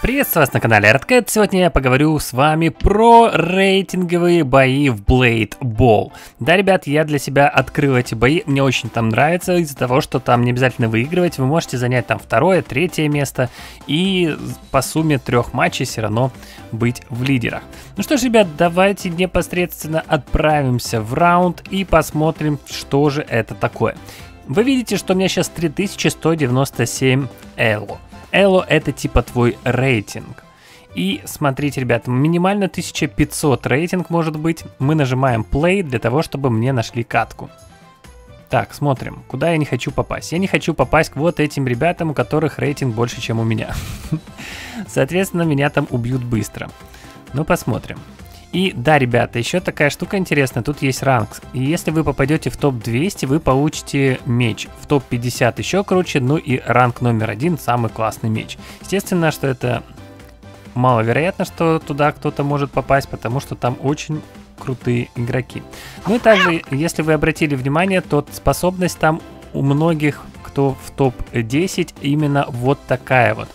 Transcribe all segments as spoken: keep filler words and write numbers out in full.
Приветствую вас на канале Redcat. Сегодня я поговорю с вами про рейтинговые бои в Blade Bowl. Да, ребят, я для себя открыл эти бои. Мне очень там нравится из-за того, что там не обязательно выигрывать. Вы можете занять там второе, третье место. И по сумме трех матчей все равно быть в лидерах. Ну что ж, ребят, давайте непосредственно отправимся в раунд и посмотрим, что же это такое. Вы видите, что у меня сейчас три тысячи сто девяносто семь эло. Эло это типа твой рейтинг. И смотрите, ребята, минимально тысяча пятьсот рейтинг может быть. Мы нажимаем play для того, чтобы мне нашли катку. Так, смотрим, куда я не хочу попасть. Я не хочу попасть к вот этим ребятам, у которых рейтинг больше, чем у меня. Соответственно, меня там убьют быстро. Ну, посмотрим. И да, ребята, еще такая штука интересная, тут есть ранг. И если вы попадете в топ двести, вы получите меч. В топ пятьдесят еще круче, ну и ранг номер один, самый классный меч. Естественно, что это маловероятно, что туда кто-то может попасть, потому что там очень крутые игроки. Ну и также, если вы обратили внимание, то способность там у многих, кто в топ десять, именно вот такая вот.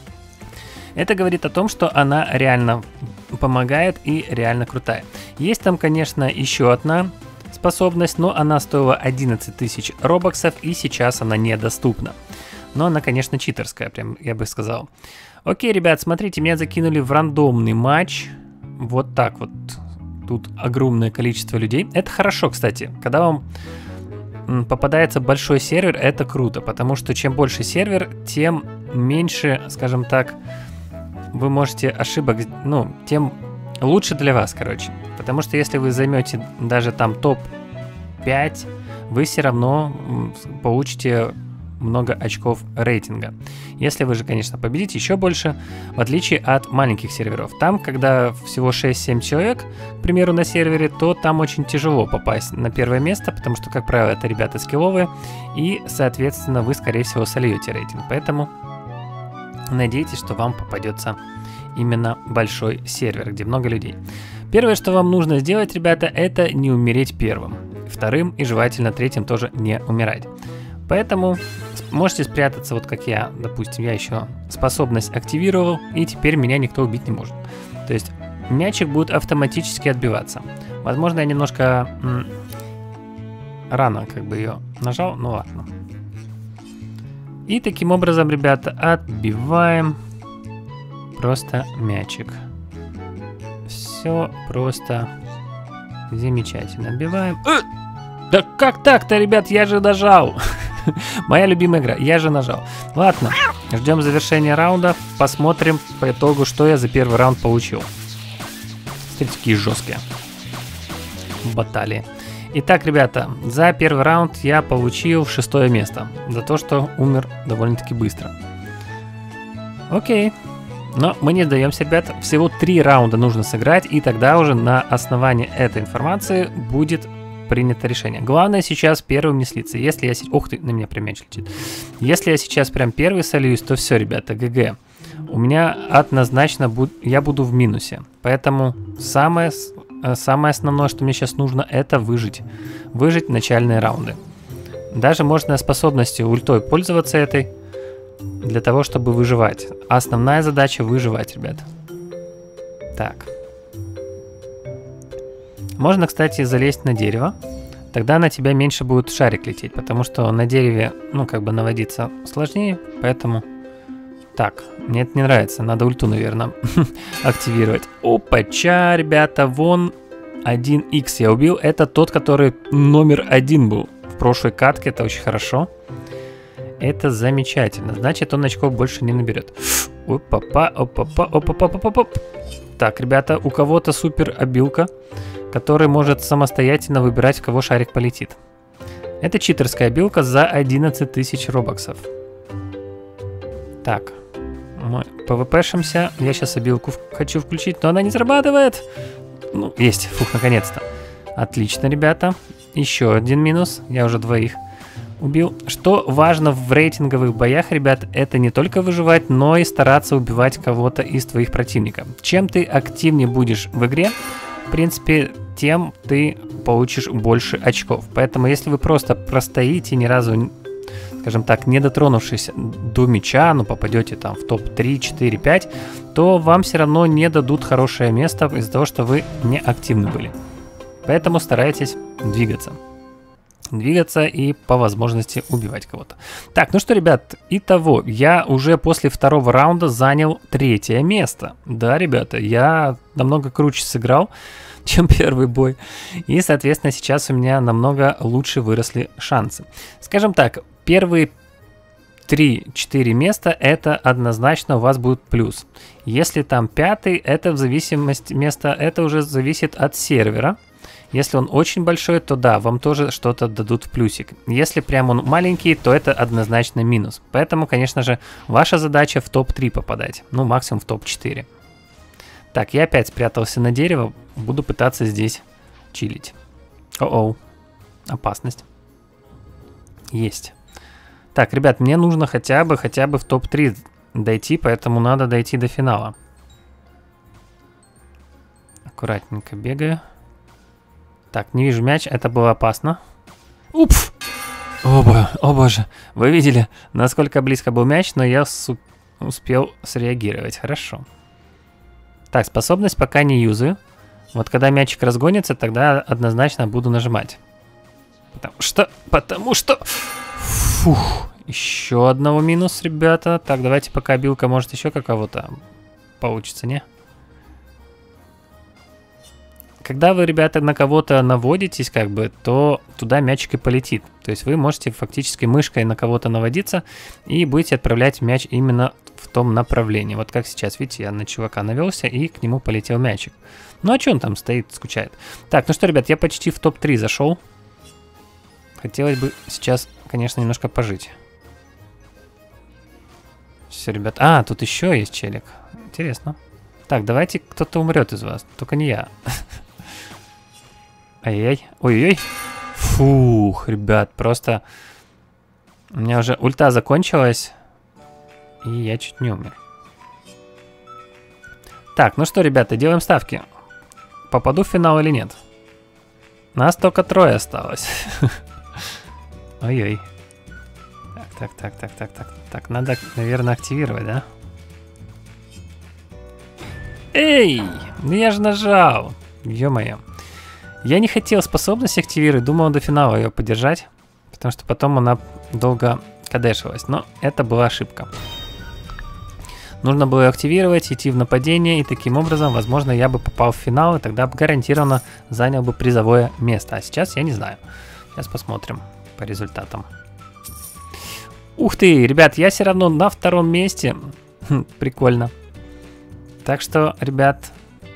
Это говорит о том, что она реально помогает и реально крутая. Есть там, конечно, еще одна способность, но она стоила одиннадцать тысяч робоксов, и сейчас она недоступна. Но она, конечно, читерская, прям я бы сказал. Окей, ребят, смотрите, меня закинули в рандомный матч. Вот так вот. Тут огромное количество людей. Это хорошо, кстати. Когда вам попадается большой сервер, это круто, потому что чем больше сервер, тем меньше, скажем так, вы можете ошибок, ну, тем лучше для вас, короче. Потому что если вы займете даже там топ пять, вы все равно получите много очков рейтинга. Если вы же, конечно, победите еще больше, в отличие от маленьких серверов. Там, когда всего шесть-семь человек, к примеру, на сервере, то там очень тяжело попасть на первое место, потому что, как правило, это ребята скилловые, и, соответственно, вы, скорее всего, сольете рейтинг. Поэтому надейтесь, что вам попадется именно большой сервер, где много людей. Первое, что вам нужно сделать, ребята, это не умереть первым. Вторым и желательно третьим тоже не умирать. Поэтому можете спрятаться, вот как я, допустим, я еще способность активировал, и теперь меня никто убить не может. То есть мячик будет автоматически отбиваться. Возможно, я немножко м, рано как бы ее нажал, ну ладно. И таким образом, ребята, отбиваем просто мячик. Все просто замечательно. Отбиваем. Э! Да как так-то, ребят, я же нажал. Моя любимая игра, я же нажал. Ладно, ждем завершения раунда. Посмотрим по итогу, что я за первый раунд получил. Смотрите, какие жесткие баталии. Итак, ребята, за первый раунд я получил шестое место. За то, что умер довольно-таки быстро. Окей. Но мы не сдаемся, ребята. Всего три раунда нужно сыграть, и тогда уже на основании этой информации будет принято решение. Главное сейчас первым не слиться. Если я сейчас... Ух ты, на меня прям мяч летит. Если я сейчас прям первый сольюсь, то все, ребята, ГГ. У меня однозначно буд... я буду в минусе. Поэтому самое... Самое основное, что мне сейчас нужно, это выжить. Выжить начальные раунды. Даже можно способностью ультой пользоваться этой, для того, чтобы выживать. А основная задача выживать, ребят. Так. Можно, кстати, залезть на дерево. Тогда на тебя меньше будет шарик лететь, потому что на дереве, ну, как бы наводиться сложнее, поэтому... Так, мне это не нравится, надо ульту, наверное, активировать. Опача, ребята, вон один икс я убил. Это тот, который номер один был в прошлой катке, это очень хорошо. Это замечательно, значит, он очков больше не наберет. Опа-па, опа-па, опа-па, опа-па. Так, ребята, у кого-то супер обилка, который может самостоятельно выбирать, в кого шарик полетит. Это читерская обилка за одиннадцать тысяч робоксов. Так. Мы пвпшимся. Я сейчас обилку хочу включить, но она не зарабатывает. Ну, есть. Фух, наконец-то. Отлично, ребята. Еще один минус. Я уже двоих убил. Что важно в рейтинговых боях, ребят, это не только выживать, но и стараться убивать кого-то из твоих противников. Чем ты активнее будешь в игре, в принципе, тем ты получишь больше очков. Поэтому, если вы просто простоите, ни разу скажем так, не дотронувшись до мяча, ну, попадете там в топ три, четыре, пять, то вам все равно не дадут хорошее место из-за того, что вы не активны были. Поэтому старайтесь двигаться. Двигаться и по возможности убивать кого-то. Так, ну что, ребят, итого, я уже после второго раунда занял третье место. Да, ребята, я намного круче сыграл, чем первый бой. И, соответственно, сейчас у меня намного лучше выросли шансы. Скажем так, первые три-четыре места, это однозначно у вас будет плюс. Если там пятый, это в зависимости места, это уже зависит от сервера. Если он очень большой, то да, вам тоже что-то дадут в плюсик. Если прям он маленький, то это однозначно минус. Поэтому, конечно же, ваша задача в топ три попадать. Ну, максимум в топ четыре. Так, я опять спрятался на дерево. Буду пытаться здесь чилить. О-оу. Опасность. Есть. Так, ребят, мне нужно хотя бы, хотя бы в топ три дойти, поэтому надо дойти до финала. Аккуратненько бегаю. Так, не вижу мяч, это было опасно. Упф! О, бо, о боже, вы видели, насколько близко был мяч, но я успел среагировать, хорошо. Так, способность пока не юзаю. Вот когда мячик разгонится, тогда однозначно буду нажимать. Потому что, потому что... Фух, еще одного минус, ребята. Так, давайте пока билка, может еще какого-то получится, не? Когда вы, ребята, на кого-то наводитесь, как бы, то туда мячик и полетит. То есть вы можете фактически мышкой на кого-то наводиться и будете отправлять мяч именно в том направлении. Вот как сейчас, видите, я на чувака навелся и к нему полетел мячик. Ну а что он там стоит, скучает? Так, ну что, ребят, я почти в топ три зашел. Хотелось бы сейчас, конечно, немножко пожить. Все, ребят. А, тут еще есть челик. Интересно. Так, давайте кто-то умрет из вас, только не я. Ай-яй-яй. Ой-ой-ой. Фух, ребят, просто... У меня уже ульта закончилась, и я чуть не умер. Так, ну что, ребята, делаем ставки. Попаду в финал или нет? Нас только трое осталось. Ой-ой. Так, так, так, так, так, так. Так, надо, наверное, активировать, да? Эй! Ну я же нажал. Ё-моё. Я не хотел способность активировать, думал до финала ее подержать, потому что потом она долго кадешилась, но это была ошибка. Нужно было ее активировать, идти в нападение, и таким образом, возможно, я бы попал в финал, и тогда бы гарантированно занял бы призовое место. А сейчас я не знаю. Сейчас посмотрим по результатам. Ух ты, ребят, я все равно на втором месте. Прикольно. Так что, ребят...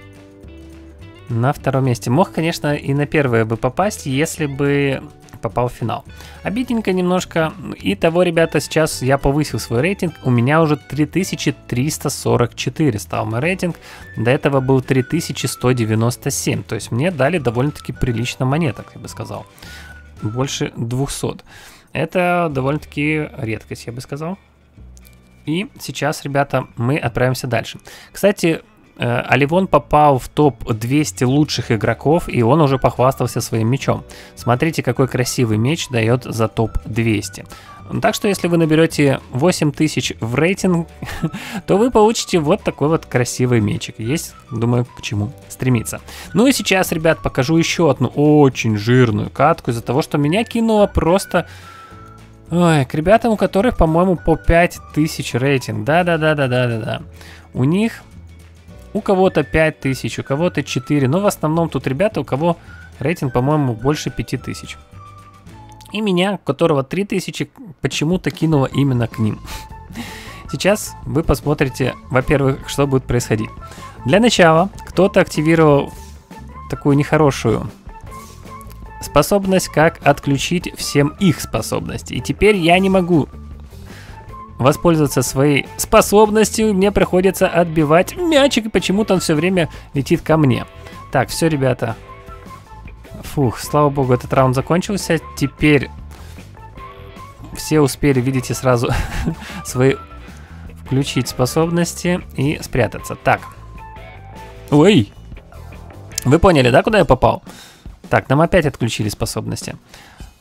На втором месте. Мог, конечно, и на первое бы попасть, если бы попал в финал. Обидненько немножко. Итого, ребята, сейчас я повысил свой рейтинг. У меня уже три тысячи триста сорок четыре стал мой рейтинг. До этого был три тысячи сто девяносто семь. То есть мне дали довольно-таки прилично монеток, я бы сказал. Больше двухсот. Это довольно-таки редкость, я бы сказал. И сейчас, ребята, мы отправимся дальше. Кстати... Оливон попал в топ двести лучших игроков, и он уже похвастался своим мечом. Смотрите, какой красивый меч дает за топ двести. Так что, если вы наберете восемь тысяч в рейтинг, то вы получите вот такой вот красивый мечик. Есть, думаю, к чему стремиться. Ну и сейчас, ребят, покажу еще одну очень жирную катку из-за того, что меня кинуло просто... Ой, к ребятам, у которых, по-моему, по пять тысяч рейтинг. Да-да-да-да-да-да-да. У них... У кого-то пять тысяч, у кого-то четыре. Но в основном тут ребята, у кого рейтинг, по-моему, больше пяти тысяч. И меня, у которого три тысячи, почему-то кинуло именно к ним. Сейчас вы посмотрите, во-первых, что будет происходить. Для начала кто-то активировал такую нехорошую способность, как отключить всем их способности. И теперь я не могу... воспользоваться своей способностью, мне приходится отбивать мячик, и почему-то он все время летит ко мне. Так, все, ребята. Фух, слава богу, этот раунд закончился. Теперь все успели, видите, сразу свои включить способности и спрятаться. Так. Ой! Вы поняли, да, куда я попал? Так, нам опять отключили способности.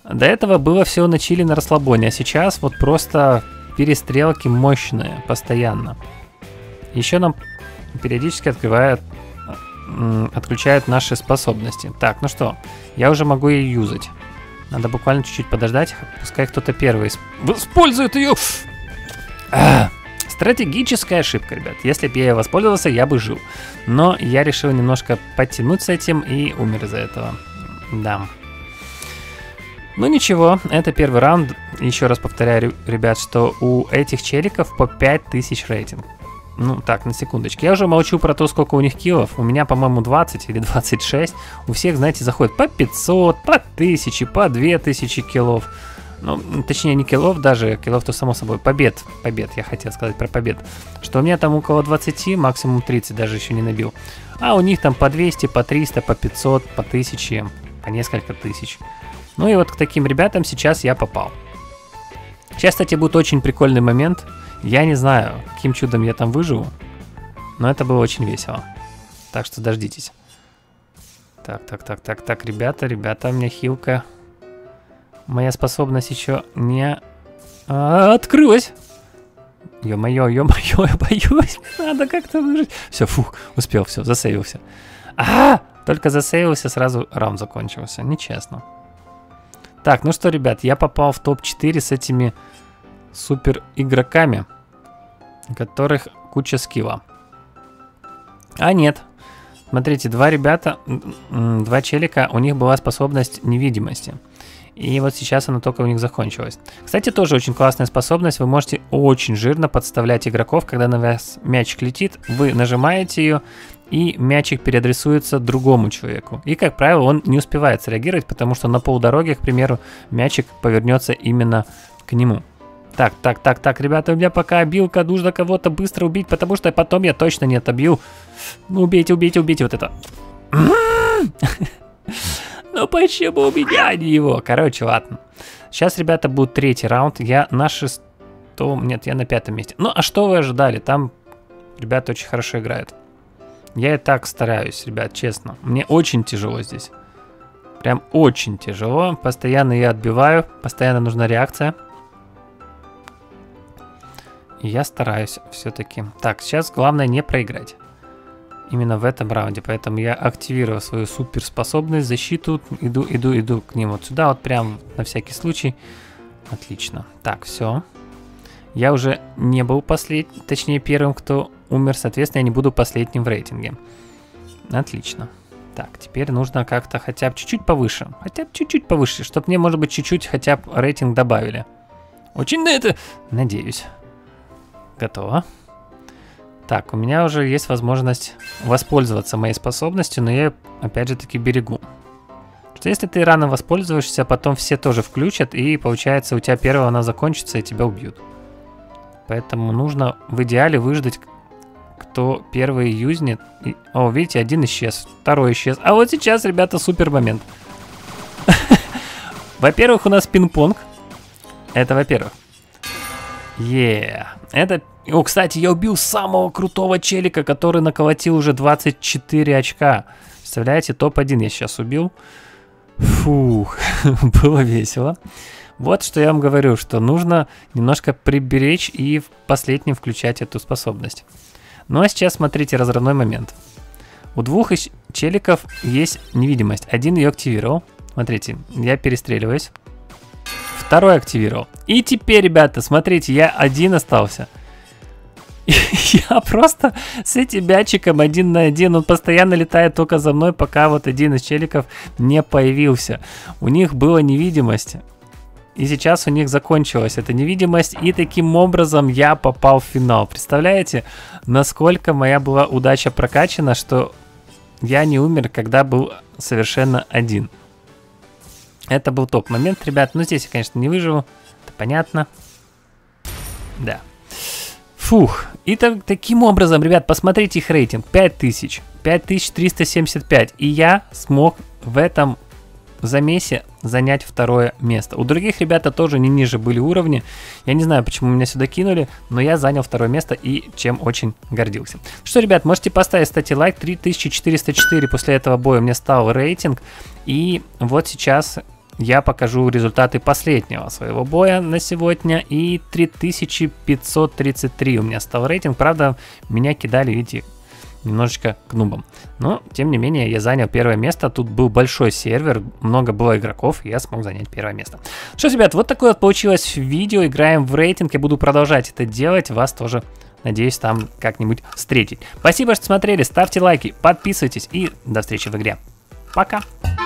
До этого было все на чили, на расслабоне, а сейчас вот просто перестрелки мощные, постоянно. Еще нам периодически открывают, отключают наши способности. Так, ну что, я уже могу ее юзать. Надо буквально чуть-чуть подождать, пускай кто-то первый использует ее. А, стратегическая ошибка, ребят. Если бы я ее воспользовался, я бы жил. Но я решил немножко подтянуть с этим и умер из-за этого. Да. Ну ничего, это первый раунд. Еще раз повторяю, ребят, что у этих челиков по пять тысяч рейтинг. Ну так, на секундочку. Я уже молчу про то, сколько у них киллов. У меня, по-моему, двадцать или двадцать шесть. У всех, знаете, заходит по пятьсот, по тысяче, по две тысячи киллов. Ну, точнее, не киллов даже, киллов-то само собой. Побед, побед, я хотел сказать про побед. Что у меня там около двадцати, максимум тридцать, даже еще не набил. А у них там по двести, по триста, по пятьсот, по тысяче, по несколько тысяч. Ну и вот к таким ребятам сейчас я попал. Сейчас, кстати, будет очень прикольный момент. Я не знаю, каким чудом я там выживу, но это было очень весело. Так что дождитесь. Так, так, так, так, так, ребята, ребята, у меня хилка. Моя способность еще не а, открылась. Ё-моё, ё-моё, я боюсь. Надо как-то выжить. Все, фух, успел, все, засейвился. А, только засейвился, сразу раунд закончился. Нечестно. Так, ну что, ребят, я попал в топ четыре с этими супер игроками, у которых куча скилла. А нет. Смотрите, два ребята, два челика, у них была способность невидимости. И вот сейчас она только у них закончилась. Кстати, тоже очень классная способность. Вы можете очень жирно подставлять игроков, когда на вас мячик летит. Вы нажимаете ее, и мячик переадресуется другому человеку. И, как правило, он не успевает среагировать, потому что на полдороге, к примеру, мячик повернется именно к нему. Так, так, так, так, ребята, у меня пока обилка, нужно кого-то быстро убить, потому что потом я точно не отобью. Ну, убейте, убейте, убейте вот это. Ну почему у меня, а не его? Короче, ладно. Сейчас, ребята, будет третий раунд. Я на шестом... Нет, я на пятом месте. Ну, а что вы ожидали? Там ребята очень хорошо играют. Я и так стараюсь, ребят, честно. Мне очень тяжело здесь. Прям очень тяжело. Постоянно я отбиваю. Постоянно нужна реакция. И я стараюсь все-таки. Так, сейчас главное не проиграть. Именно в этом раунде. Поэтому я активировал свою суперспособность, защиту. Иду, иду, иду к ним вот сюда. Вот прям на всякий случай. Отлично. Так, все. Я уже не был последним, точнее первым, кто умер. Соответственно, я не буду последним в рейтинге. Отлично. Так, теперь нужно как-то хотя бы чуть-чуть повыше. Хотя бы чуть-чуть повыше, чтобы мне, может быть, чуть-чуть хотя бы рейтинг добавили. Очень на это надеюсь. Готово. Так, у меня уже есть возможность воспользоваться моей способностью, но я ее, опять же таки, берегу. Что если ты рано воспользуешься, потом все тоже включат, и получается у тебя первого она закончится, и тебя убьют. Поэтому нужно в идеале выждать, кто первый юзнет. И... О, видите, один исчез, второй исчез. А вот сейчас, ребята, супер момент. Во-первых, у нас пинг-понг. Это во-первых. Еее. Это... О, кстати, я убил самого крутого челика, который наколотил уже двадцать четыре очка. Представляете, топ один я сейчас убил. Фух, было весело. Вот что я вам говорю, что нужно немножко приберечь и в последнем включать эту способность. Ну а сейчас смотрите разрывной момент. У двух челиков есть невидимость. Один ее активировал. Смотрите, я перестреливаюсь. Второй активировал. И теперь, ребята, смотрите, я один остался. Я просто с этим мячиком один на один, он постоянно летает только за мной, пока вот один из челиков не появился. У них была невидимость, и сейчас у них закончилась эта невидимость, и таким образом я попал в финал. Представляете, насколько моя была удача прокачана, что я не умер, когда был совершенно один. Это был топ-момент, ребят. Ну, здесь я, конечно, не выживу, это понятно. Да. Фух, и так, таким образом, ребят, посмотрите их рейтинг, пять тысяч, пять тысяч триста семьдесят пять, и я смог в этом замесе занять второе место. У других ребята тоже не ниже были уровни, я не знаю, почему меня сюда кинули, но я занял второе место и чем очень гордился. Что, ребят, можете поставить, кстати, лайк, три тысячи четыреста четыре после этого боя у меня стал рейтинг, и вот сейчас я покажу результаты последнего своего боя на сегодня. И три тысячи пятьсот тридцать три у меня стал рейтинг. Правда, меня кидали, видите, немножечко к нубам. Но, тем не менее, я занял первое место. Тут был большой сервер, много было игроков, и я смог занять первое место. Что ж, ребят, вот такое вот получилось видео. Играем в рейтинг, я буду продолжать это делать. Вас тоже, надеюсь, там как-нибудь встретить. Спасибо, что смотрели, ставьте лайки, подписывайтесь и до встречи в игре. Пока!